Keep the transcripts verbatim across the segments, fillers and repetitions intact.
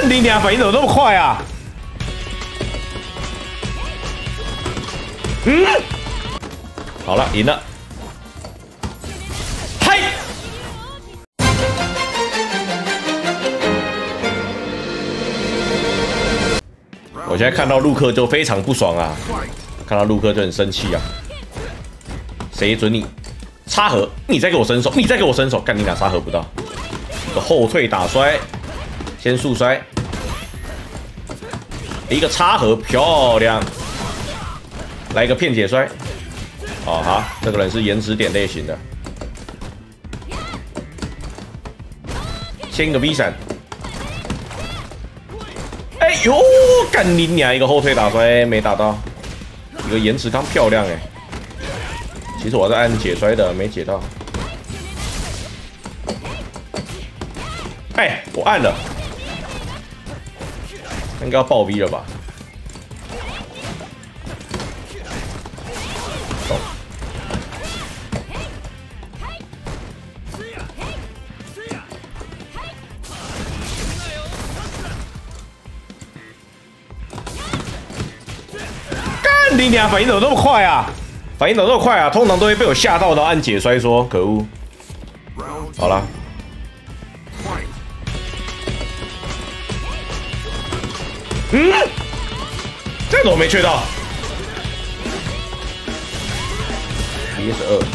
干你娘！反应怎么那么快啊？嗯，好了，赢了。嗨！我现在看到陆克就非常不爽啊，看到陆克就很生气啊。谁准你插合？你再给我伸手！你再给我伸手！干你俩插合不到，一个后退打摔，先速摔，一个插合漂亮，来一个片解摔。哦好，这个人是延迟点类型的，先一个 V 闪。哎呦，干你娘！一个后退打摔没打到，一个延迟刚漂亮哎。其实我在按解摔的，没解到。哎，我按了，应该要爆 V 了吧？走。干你娘！反应怎么那么快啊？反应怎么那么快啊？通常都会被我吓到，然后按解摔说可恶。好了。嗯，这怎么没缺到 ？V S 二。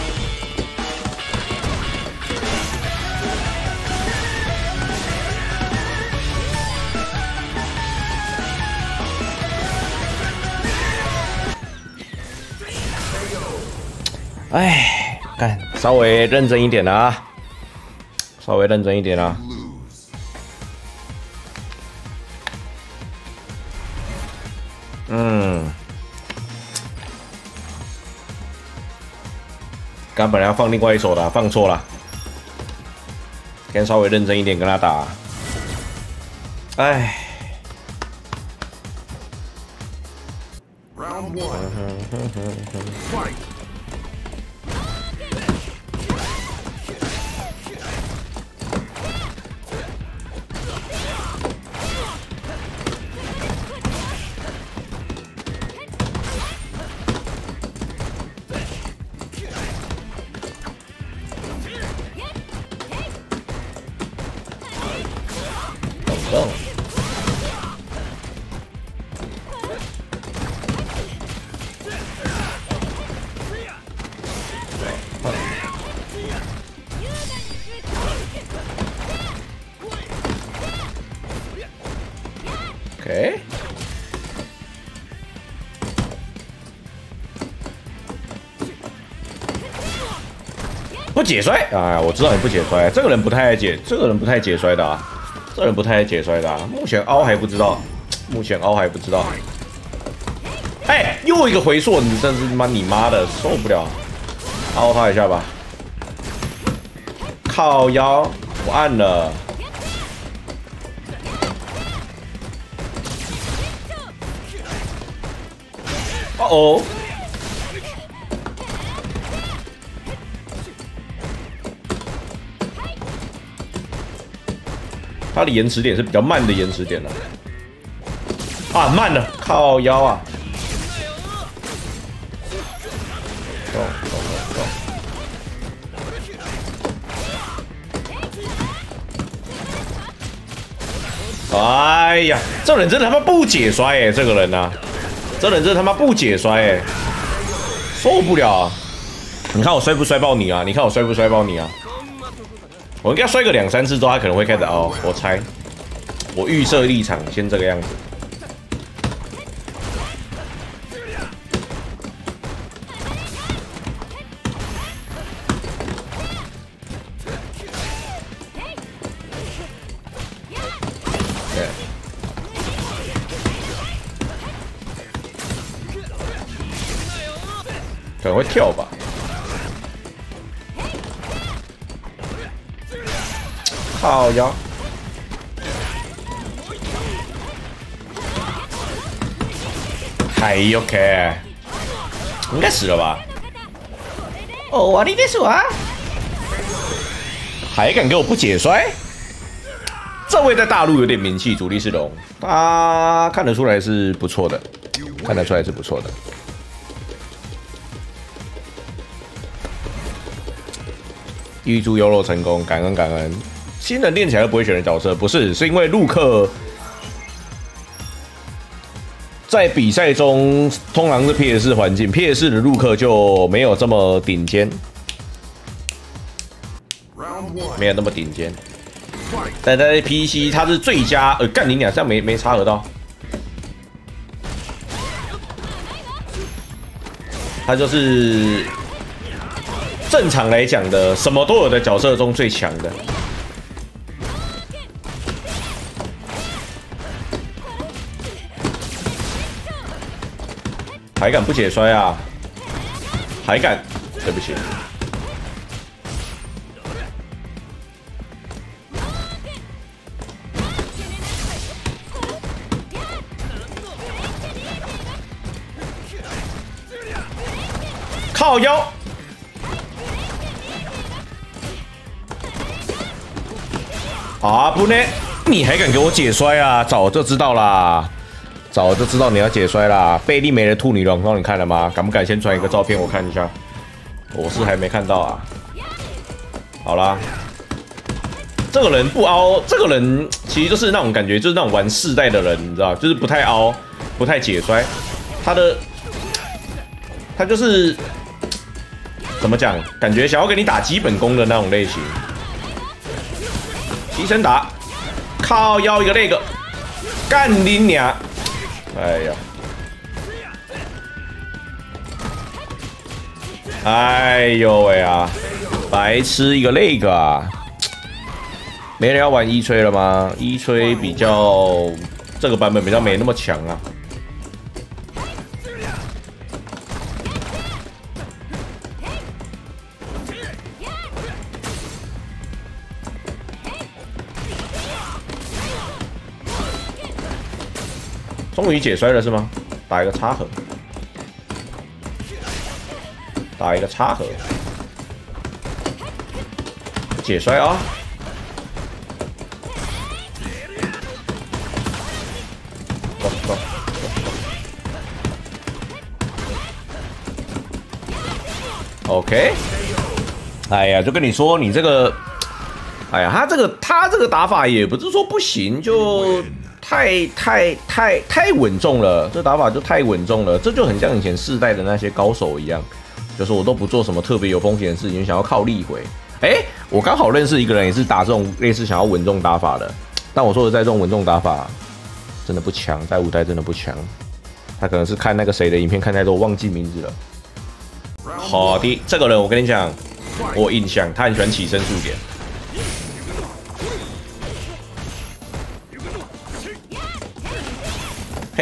哎，干，稍微认真一点啊，稍微认真一点啊。嗯，刚本来要放另外一手的，放错了，先稍微认真一点跟他打。哎。Round one. Go. OK， 不解摔啊！我知道你不解摔，这个人不太爱解，这个人不太解摔的啊，这个人不太爱解摔的啊。目前凹还不知道，目前凹还不知道。哎，又一个回溯，你真是妈你妈的受不了！凹他一下吧，靠腰，我按了。哦哦，它的延迟点是比较慢的延迟点了，啊，慢了，靠腰啊！走走走走！哎呀，这人真的他妈不解摔哎、欸，这个人啊！这人真他妈不解摔哎、欸，受不了啊！你看我摔不摔爆你啊？你看我摔不摔爆你啊？我应该摔个两三次之后，他可能会开始凹。我猜，我预设立场先这个样子。可能会跳吧，靠腰，还 OK， 应该死了吧？哦，我的天啊！还敢给我不解摔？ 这位在大陆有点名气，主力是龙，他看得出来是不错的，看得出来是不错的。预祝优柔成功，感恩感恩。新人练起来都不会选的角色，不是，是因为陆克在比赛中通常是 P S 环境 ，P S 的陆克就没有这么顶尖，没有那么顶尖。但在 P C 它是最佳，呃，干你俩这样没没插合到，它就是正常来讲的什么都有的角色中最强的。还敢不解摔啊？还敢？对不起。靠腰。啊不呢？你还敢给我解摔啊？早就知道啦。早就知道你要解摔啦！贝利梅的兔女龙让你看了吗？敢不敢先传一个照片我看一下？我是还没看到啊。好啦，这个人不凹，这个人其实就是那种感觉，就是那种玩世代的人，你知道，就是不太凹，不太解摔。他的他就是怎么讲？感觉想要给你打基本功的那种类型。提身打，靠腰一个那个，干你娘！哎呀！哎呦喂啊！白痴一个那个啊！没人要玩一吹了吗？一吹比较这个版本比较没那么强啊。终于解摔了是吗？打一个插合，打一个插合，解摔啊！走走。OK。哎呀，就跟你说，你这个，哎呀，他这个他这个打法也不是说不行，就。太太太太稳重了，这打法就太稳重了，这就很像以前世代的那些高手一样，就是我都不做什么特别有风险的事情，想要靠力回。哎、欸，我刚好认识一个人，也是打这种类似想要稳重打法的，但我说的在这种稳重打法真的不强，在五代真的不强，他可能是看那个谁的影片看太多，忘记名字了。好的，这个人我跟你讲，我有印象，他很喜欢起身速点。嘿，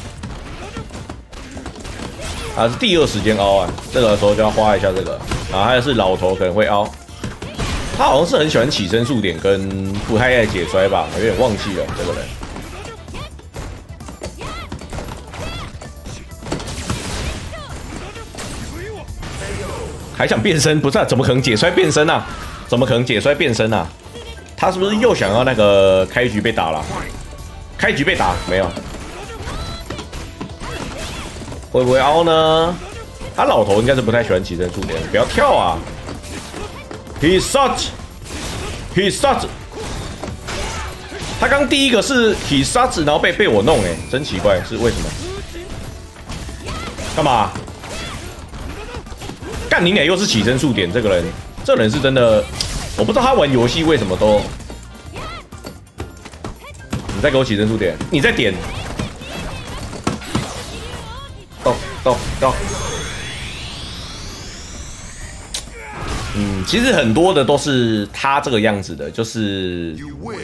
啊是第二时间凹啊，这个时候就要花一下这个，然后还是老头可能会凹，他好像是很喜欢起身速点跟不太爱解摔吧，有点忘记了这个人。还想变身？不是、啊，怎么可能解摔变身啊？怎么可能解摔变身啊？他是不是又想要那个开局被打了？开局被打没有？会不会凹呢？他老头应该是不太喜欢起身速点，不要跳啊 ！He shot, he shot。他刚第一个是 he shot， 然后被被我弄、欸，哎，真奇怪，是为什么？干嘛？干你俩又是起身速点，这个人，这个人是真的，我不知道他玩游戏为什么都。你再给我起身速点，你再点。动动动！嗯，其实很多的都是他这个样子的，就是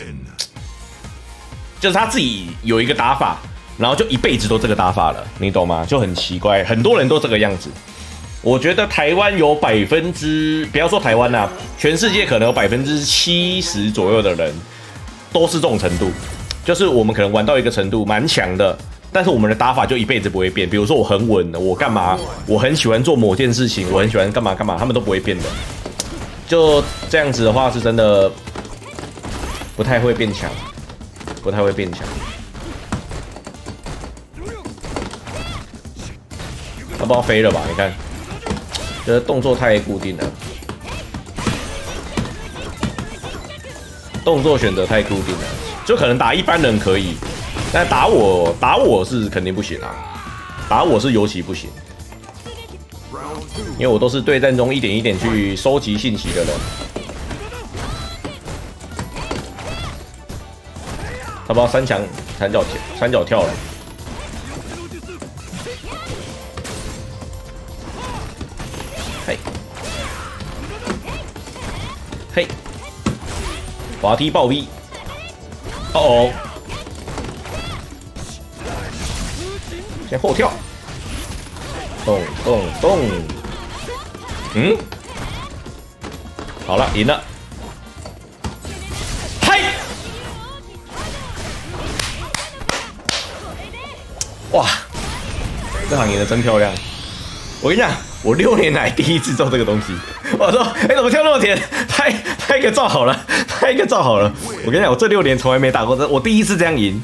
就是他自己有一个打法，然后就一辈子都这个打法了，你懂吗？就很奇怪，很多人都这个样子。我觉得台湾有百分之，不要说台湾啦，全世界可能有百分之七十左右的人都是这种程度，就是我们可能玩到一个程度蛮强的。但是我们的打法就一辈子不会变，比如说我很稳，我干嘛？我很喜欢做某件事情，我很喜欢干嘛干嘛，他们都不会变的。就这样子的话，是真的不太会变强，不太会变强。他不知道飞了吧？你看，这动作太固定了，动作选择太固定了，就可能打一般人可以，但打我打我是肯定不行啊，打我是尤其不行，因为我都是对战中一点一点去收集信息的人。他不知道三墙三角跳三角跳了。 嘿，嘿，滑梯暴逼，哦哦，先后跳，咚咚咚，嗯，好了，赢了，嗨，哇，这场赢得真漂亮，我跟你讲。 我六年来第一次做这个东西，我说，哎、欸，怎么跳那么甜？拍拍个照好了，拍个照好了。我跟你讲，我这六年从来没打过这，我第一次这样赢。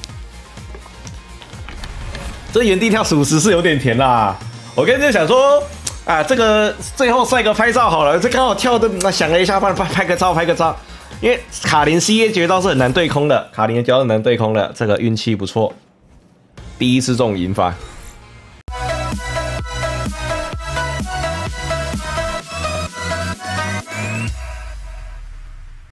这原地跳属实是有点甜啦。我跟你想说，啊，这个最后帅哥拍照好了，这刚好跳的，那想了一下，拍拍个照，拍个照。因为卡林 C A 绝招是很难对空的，卡林的绝招很难对空的，这个运气不错，第一次中赢法。